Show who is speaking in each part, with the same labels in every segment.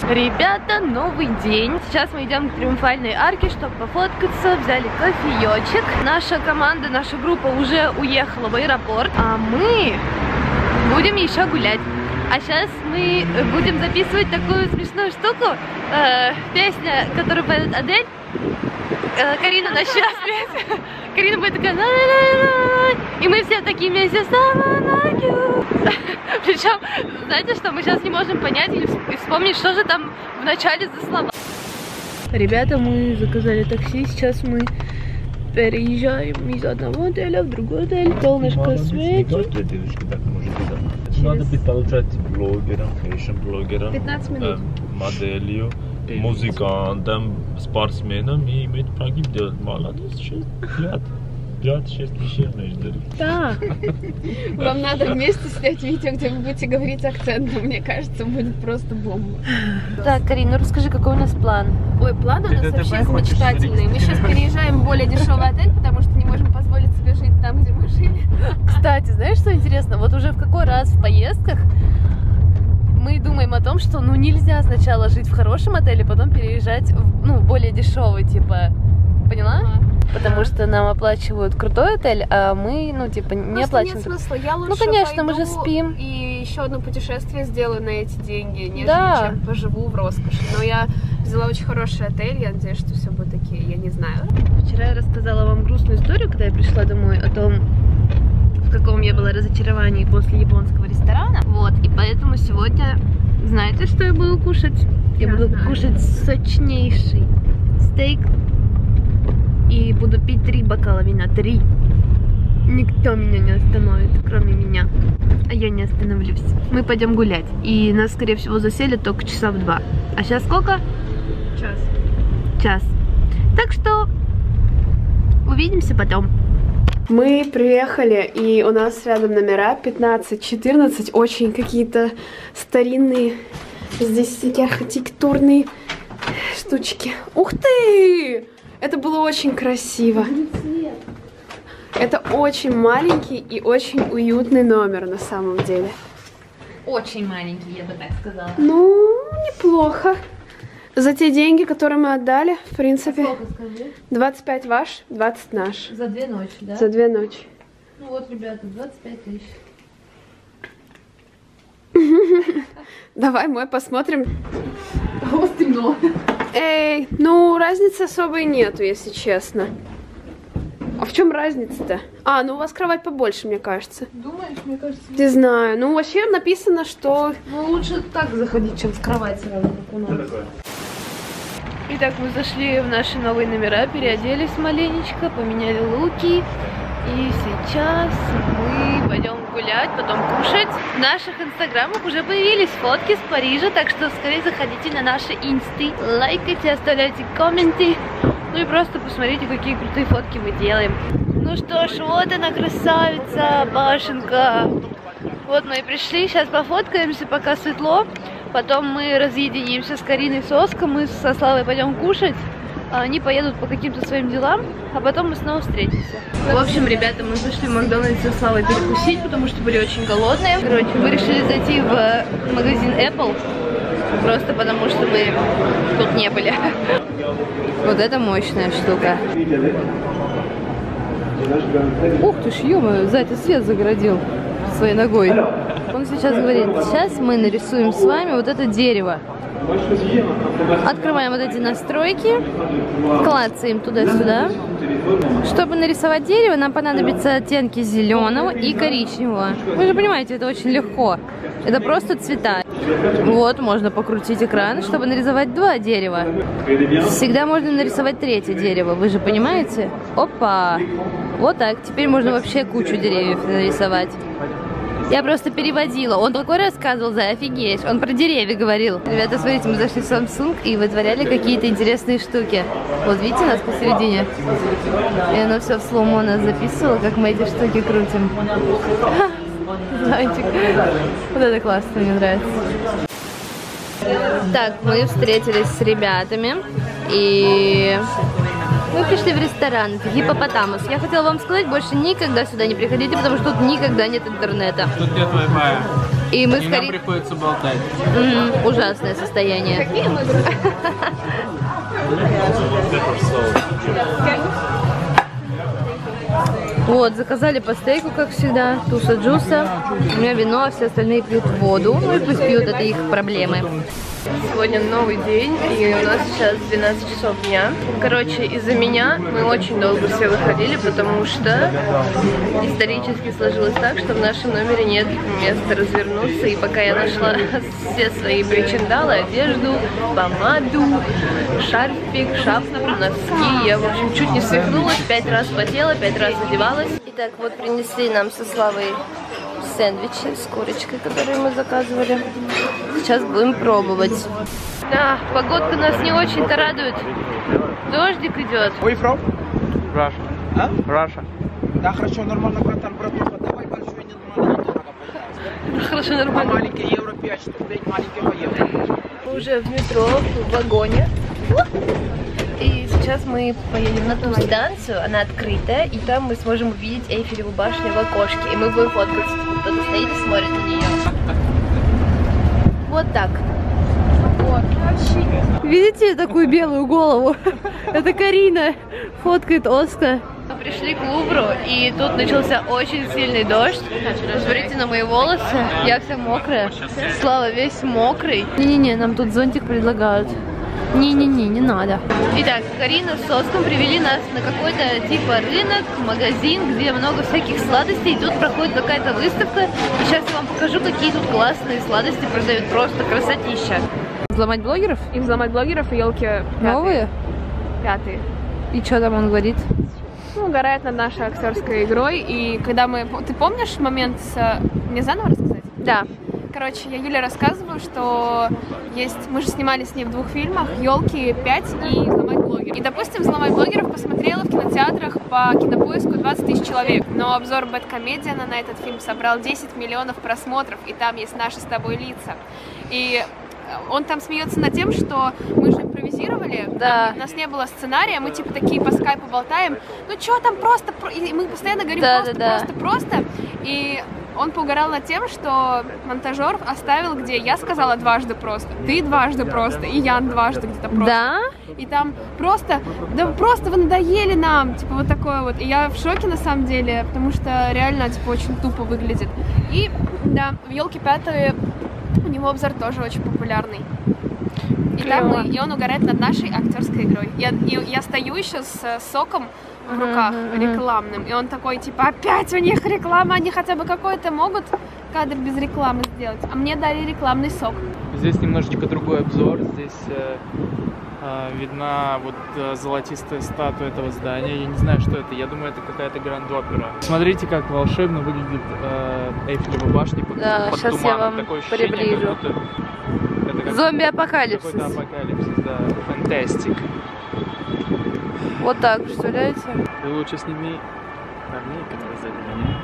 Speaker 1: Ребята, новый день. Сейчас мы идем к Триумфальной арке, чтобы пофоткаться. Взяли кофеечек. Наша команда, наша группа уже уехала в аэропорт, а мы будем еще гулять. А сейчас мы будем записывать такую смешную штуку. Песня, которую поет Адель. Карина нас сейчас петь. Карина будет такая ла-ла-ла-ла. И мы все такие вместе. Причем, знаете что, мы сейчас не можем понять и вспомнить, что же там в начале за слова. Ребята, мы заказали такси. Сейчас мы переезжаем из одного отеля в другой отель. Солнышко светит.
Speaker 2: Надо быть, получается, блогером, фэшн-блогером,
Speaker 1: 15 минут.
Speaker 2: Моделью, музыкантом, спортсменом и иметь прогиб делать. Молодец, 6 лет. 5-6 вещей между.
Speaker 1: Да.
Speaker 3: Вам надо вместе снять видео, где вы будете говорить акцентом. Мне кажется, будет просто бомба.
Speaker 1: Так, Карин, ну расскажи, какой у нас план?
Speaker 3: Ой, план у нас вообще замечательный. Мы сейчас переезжаем в более дешевый отель, потому что не можем позволить себе жить там, где мы жили.
Speaker 1: Кстати, знаешь, что интересно? Вот уже в какой раз в поездках мы думаем о том, что ну нельзя сначала жить в хорошем отеле, потом переезжать в более дешевый, типа, поняла? Потому что нам оплачивают крутой отель, а мы, ну, типа, не оплачиваем.
Speaker 3: Нет смысла. Я лучше
Speaker 1: конечно, мы же спим.
Speaker 3: И еще одно путешествие сделаю на эти деньги, нежели
Speaker 1: Да.
Speaker 3: чем поживу в роскоши. Но я взяла очень хороший отель, я надеюсь, что все будет окей, я не знаю.
Speaker 1: Вчера я рассказала вам грустную историю, когда я пришла домой, о том, в каком я была разочаровании после японского ресторана. Вот, и поэтому сегодня, знаете, что я буду кушать? Я буду кушать сочнейший стейк. И буду пить 3 бокала вина. 3. Никто меня не остановит, кроме меня. А я не остановлюсь. Мы пойдем гулять. И нас, скорее всего, заселят только часа в 2. А сейчас сколько? Час. Так что увидимся потом.
Speaker 3: Мы приехали, и у нас рядом номера 15-14. Очень какие-то старинные. Здесь всякие архитектурные штучки. Ух ты! Это было очень красиво. Это очень маленький и очень уютный номер на самом деле.
Speaker 1: Очень маленький, я бы так сказала.
Speaker 3: Ну, неплохо. За те деньги, которые мы отдали, в принципе,
Speaker 1: Сколько, скажи?
Speaker 3: 25 ваш, 20 наш.
Speaker 1: За 2 ночи, да?
Speaker 3: За 2 ночи.
Speaker 1: Ну вот, ребята, 25 тысяч.
Speaker 3: Давай, мы посмотрим.
Speaker 1: Вот темно.
Speaker 3: Эй, ну разницы особой нету, если честно. А в чем разница-то? А, ну у вас кровать побольше, мне кажется.
Speaker 1: Думаешь, мне кажется?
Speaker 3: Не знаю. Ну вообще написано, что...
Speaker 1: Ну лучше так заходить, чем в кровать сразу, как у нас. Итак, мы зашли в наши новые номера, переоделись маленечко, поменяли луки. И сейчас мы пойдем гулять, потом кушать. В наших инстаграмах уже появились фотки с Парижа, так что скорее заходите на наши инсты, лайкайте, оставляйте комменты. Ну и просто посмотрите, какие крутые фотки мы делаем. Ну что ж, вот она, красавица, башенка. Вот мы и пришли, сейчас пофоткаемся, пока светло. Потом мы разъединимся с Кариной, с Оском, мы со Славой пойдем кушать. А они поедут по каким-то своим делам, а потом мы снова встретимся. В общем, ребята, мы зашли в Макдональдс со Славой перекусить, потому что были очень голодные. Короче, мы решили зайти в магазин Apple, просто потому что мы тут не были. Вот это мощная штука. Ух ты ж, ё-моё, за это свет загородил своей ногой. Он сейчас говорит, сейчас мы нарисуем с вами вот это дерево. Открываем вот эти настройки, клацаем туда-сюда. Чтобы нарисовать дерево, нам понадобятся оттенки зеленого и коричневого. Вы же понимаете, это очень легко. Это просто цвета. Вот, можно покрутить экран, чтобы нарисовать 2 дерева. Всегда можно нарисовать 3-е дерево, вы же понимаете? Опа! Вот так. Теперь можно вообще кучу деревьев нарисовать. Я просто переводила. Он такой рассказывал, за офигеть. Он про деревья говорил. Ребята, смотрите, мы зашли в Samsung и вытворяли какие-то интересные штуки. Вот видите нас посередине? И оно все в слоумо нас записывало, как мы эти штуки крутим. Зайчик. Вот это классно, мне нравится. Так, мы встретились с ребятами. И мы пришли в ресторан Гиппопотамус. Я хотела вам сказать, больше никогда сюда не приходите, потому что тут никогда нет интернета.
Speaker 2: Тут нет Wi-Fi.
Speaker 1: И мы
Speaker 4: нам приходится болтать.
Speaker 1: Ужасное состояние.
Speaker 3: Какие мы
Speaker 1: Вот, заказали по стейку, как всегда, туса джуса. У меня вино, а все остальные пьют воду. Ну и пусть пьют, это их проблемы. Сегодня новый день, и у нас сейчас 12 часов дня. Короче, из-за меня мы очень долго все выходили, потому что исторически сложилось так, что в нашем номере нет места развернуться. И пока я нашла все свои причиндалы, одежду, помаду, шарфик, шапку, носки, я, в общем, чуть не свихнулась, 5 раз потела, 5 раз одевалась. Итак, вот принесли нам со Славой сэндвичи с курочкой, которые мы заказывали. Сейчас будем пробовать. Да, погодка нас не очень-то радует. Дождик идет.
Speaker 4: Where from? Russia. А? Russia. Да, хорошо, нормально, братан, братуха. Давай большой, нормально, недорого.
Speaker 1: Хорошо, нормально.
Speaker 4: Маленький евро 5 штук, маленький евро.
Speaker 1: Мы уже в метро, в вагоне. И сейчас мы поедем на ту станцию, она открытая, и там мы сможем увидеть Эйфелеву башню в окошке. И мы будем фоткаться. Кто-то стоит и смотрит на нее. Вот так. Вот. Видите такую белую голову? Это Карина фоткает Оскар. Мы пришли к Лувру, и тут начался очень сильный дождь. Смотрите на мои волосы, я вся мокрая. Слава весь мокрый. Не-не-не, нам тут зонтик предлагают. Не-не-не, не надо. Итак, Карина с Оском привели нас на какой-то типа рынок, магазин, где много всяких сладостей. И тут проходит какая-то выставка. И сейчас я вам покажу, какие тут классные сладости продают. Просто красотища. Взломать блогеров?
Speaker 3: И взломать блогеров и елки
Speaker 1: Новые?
Speaker 3: Пятые.
Speaker 1: И что там он говорит?
Speaker 3: Ну, угорает над нашей актерской игрой. И когда мы... Ты помнишь момент с... Мне заново рассказать?
Speaker 1: Да.
Speaker 3: Короче, я Юле рассказываю, что есть... Мы же снимали с ней в 2 фильмах «Елки 5» и «Взломать блогеров». И, допустим, «Взломать блогеров» посмотрела в кинотеатрах по Кинопоиску 20 тысяч человек. Но обзор Бэдкомедиана на этот фильм собрал 10 миллионов просмотров. И там есть наши с тобой лица. И он там смеется над тем, что мы же импровизировали,
Speaker 1: да.
Speaker 3: У нас не было сценария, мы типа такие по скайпу болтаем. Ну что там просто... И мы постоянно говорим просто. И... Он поугарал над тем, что монтажер оставил, где я сказала дважды просто, ты дважды просто, и Ян дважды где-то просто.
Speaker 1: Да?
Speaker 3: И там просто, да просто вы надоели нам, типа вот такое вот. И я в шоке на самом деле, потому что реально, типа, очень тупо выглядит. И, да, в «Елки 5» у него обзор тоже очень популярный. И он угорает над нашей актерской игрой. Я стою еще с соком в руках рекламным, и он такой, типа, опять у них реклама, они хотя бы какой-то могут кадр без рекламы сделать, а мне дали рекламный сок.
Speaker 4: Здесь немножечко другой обзор, здесь видна вот золотистая статуя этого здания, я не знаю, что это, я думаю, это какая-то гранд-опера. Смотрите, как волшебно выглядит Эйфелева башня под
Speaker 1: сейчас
Speaker 4: туманом.
Speaker 1: я вам
Speaker 4: Такое ощущение,
Speaker 1: приближу. Зомби-апокалипсис.
Speaker 4: Какой-то апокалипсис, да, фантастик.
Speaker 1: Вот так, представляете?
Speaker 4: Ты лучше сними парней, которые сзади меня.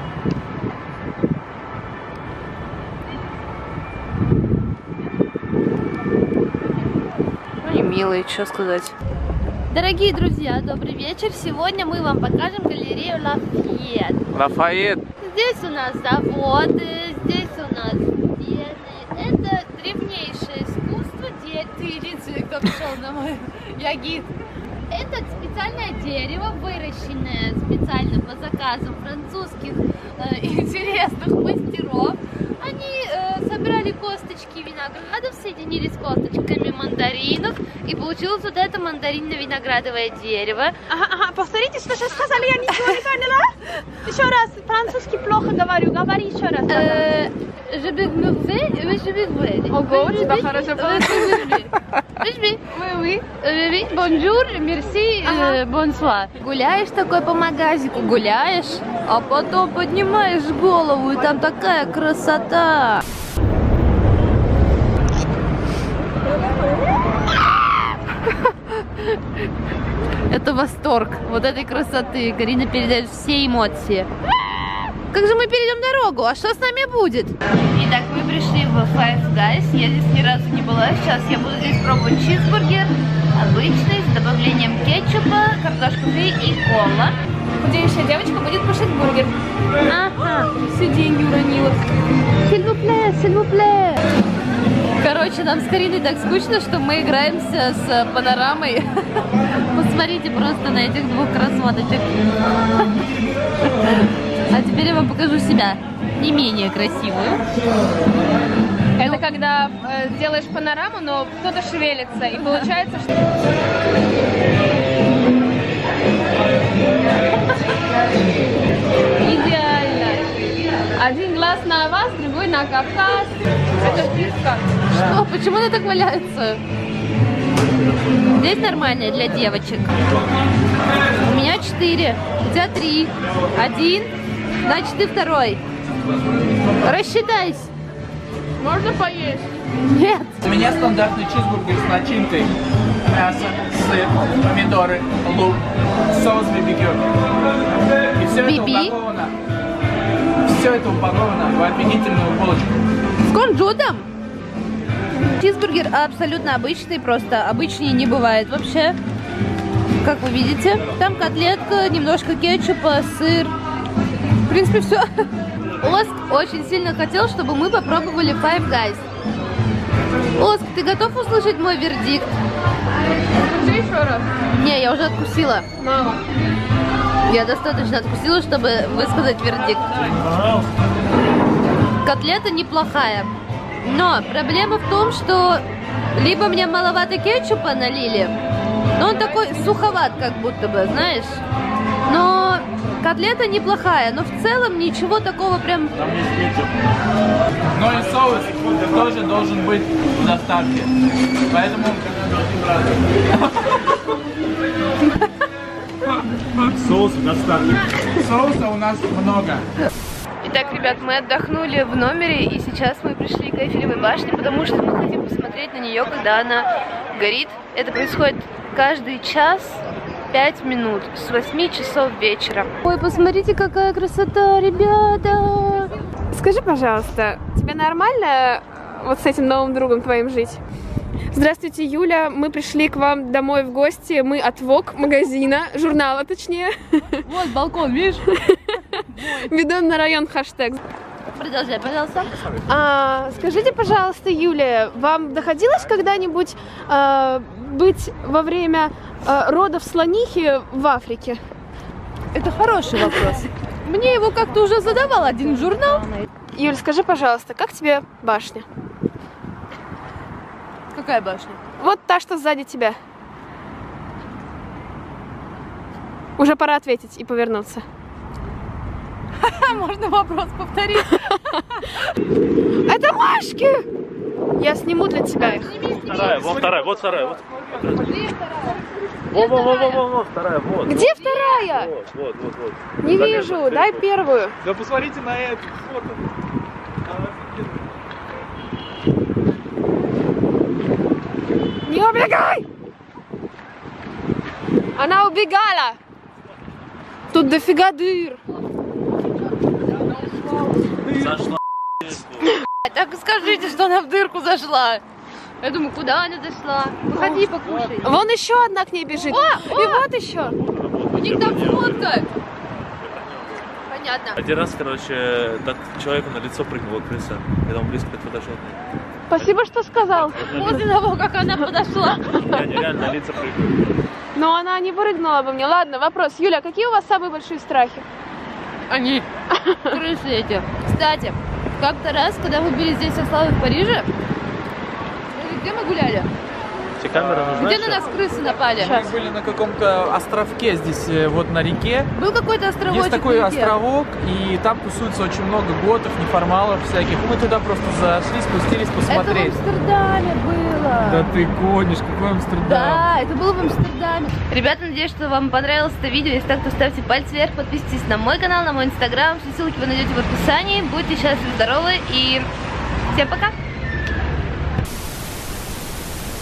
Speaker 1: Ну и милые, что сказать. Дорогие друзья, добрый вечер. Сегодня мы вам покажем галерею Лафайет.
Speaker 4: Лафайет.
Speaker 1: Здесь у нас заводы, здесь у нас стены. Это древнейшее искусство. Ты как шел на мой ягид. Это специальное дерево, выращенное специально по заказам французских интересных мастеров. Они собрали косточки виноградов, соединили с косточками мандаринов, и получилось вот это мандаринно-виноградовое дерево.
Speaker 3: Ага, повторите, что сейчас сказали, я ничего не поняла. Еще раз, французский плохо говорю, говори еще раз.
Speaker 1: Je vais
Speaker 3: Ого, у тебя хорошо получилось.
Speaker 1: Oui, bonjour, merci, bonsoir. Гуляешь такой по магазику, гуляешь, а потом поднимаешь голову, и там такая красота. Это восторг вот этой красоты. Карина передает все эмоции. Как же мы перейдем дорогу? А что с нами будет? Итак, мы пришли в Five Guys. Я здесь ни разу не была. Сейчас я буду здесь пробовать чизбургер. Обычный, с добавлением кетчупа, картошку фри и кола.
Speaker 3: худеющая девочка будет кушать бургер.
Speaker 1: Ага.
Speaker 3: Все деньги уронила.
Speaker 1: Сильвупле. Короче, нам с Кариной так скучно, что мы играемся с панорамой. Посмотрите просто на этих двух красоточек. А теперь я вам покажу себя, не менее красивую.
Speaker 3: Это когда делаешь панораму, но кто-то шевелится, и получается, что... Идеально. Один глаз на вас, другой на Кавказ. Это птичка.
Speaker 1: Что? Почему она так валяется? Здесь нормально для девочек. У меня 4, у тебя 3. 1, значит ты второй. Рассчитайся.
Speaker 3: Можно поесть?
Speaker 1: Нет.
Speaker 4: У меня стандартный чизбургер с начинкой. Мясо, сыр, помидоры, лук, соус BBQ. И все это упаковано. Все это упаковано в офигительную булочку.
Speaker 1: С кунжутом. Чизбургер абсолютно обычный, просто обычнее не бывает вообще. Как вы видите, там котлетка, немножко кетчупа, сыр. В принципе, все. Оск очень сильно хотел, чтобы мы попробовали Five Guys. Оск, ты готов услышать мой вердикт?
Speaker 3: Скажи еще раз.
Speaker 1: Не, я уже откусила.
Speaker 3: Мама.
Speaker 1: Я достаточно откусила, чтобы высказать вердикт. Котлета неплохая. Но проблема в том, что либо мне маловато кетчупа налили, но он такой суховат, как будто бы, знаешь. Но котлета неплохая, но в целом ничего такого прям...
Speaker 2: Там есть кетчуп.
Speaker 4: Но и соус тоже должен быть в доставке. Поэтому...
Speaker 2: Соус в доставке.
Speaker 4: Соуса у нас много.
Speaker 1: Итак, ребят, мы отдохнули в номере, и сейчас мы пришли к Эйфелевой башне, потому что мы хотим посмотреть на нее, когда она горит. Это происходит каждый час 5 минут с 8 часов вечера. Ой, посмотрите, какая красота, ребята!
Speaker 3: Скажи, пожалуйста, тебе нормально вот с этим новым другом твоим жить? Здравствуйте, Юля. Мы пришли к вам домой в гости. Мы от Vogue магазина, журнала точнее.
Speaker 1: Вот балкон, видишь?
Speaker 3: Ведем на район хэштег.
Speaker 1: Продолжай, пожалуйста.
Speaker 3: Скажите, пожалуйста, Юлия, вам доходилось когда-нибудь быть во время родов слонихи в Африке?
Speaker 1: Это хороший вопрос. Мне его как-то уже задавал один журнал.
Speaker 3: Юль, скажи, пожалуйста, как тебе башня?
Speaker 1: Какая башня?
Speaker 3: Вот та, что сзади тебя. Уже пора ответить и повернуться.
Speaker 1: Можно вопрос повторить?
Speaker 3: Это Машки! Я сниму для тебя их.
Speaker 2: Вторая, вот вторая, вот вторая. Вот. Во, вторая, вот.
Speaker 3: Где вторая?
Speaker 2: Вот.
Speaker 3: Не вижу, дай первую.
Speaker 4: Да посмотрите на это фото.
Speaker 3: Не убегай! Она убегала! Тут дофига дыр.
Speaker 2: Зашла.
Speaker 1: Так скажите, что она в дырку зашла. Я думаю, куда она зашла? Выходи, покушай.
Speaker 3: Вон еще одна к ней бежит. И вот еще.
Speaker 1: У них там фотка. Понятно.
Speaker 2: Один раз, короче, так человеку на лицо прыгнула крыса, когда он близко подошел.
Speaker 3: Спасибо, что сказал.
Speaker 1: После того, как она подошла.
Speaker 2: Они реально на лица прыгают.
Speaker 3: Но она не прыгнула бы мне. Ладно, вопрос. Юля, какие у вас самые большие страхи?
Speaker 1: Они. Крысы эти. Кстати, как-то раз, когда мы были здесь со Славой в Париже, где мы гуляли?
Speaker 2: Тебе камера нужна?
Speaker 1: Где на нас крысы напали?
Speaker 4: Мы были на каком-то островке здесь, вот на реке.
Speaker 1: Был какой-то островочек.
Speaker 4: Есть такой
Speaker 1: на реке.
Speaker 4: островок, и там тусуется очень много готов, неформалов всяких. Мы туда просто зашли, спустились
Speaker 1: Это в
Speaker 4: посмотреть.
Speaker 1: Амстердаме было.
Speaker 4: Да ты гонишь, какой Амстердам.
Speaker 1: Да, это было в Амстердаме. Ребята, надеюсь, что вам понравилось это видео. Если так, то ставьте пальцы вверх, подписывайтесь на мой канал, на мой инстаграм. Все ссылки вы найдете в описании. Будьте счастливы, здоровы и всем пока!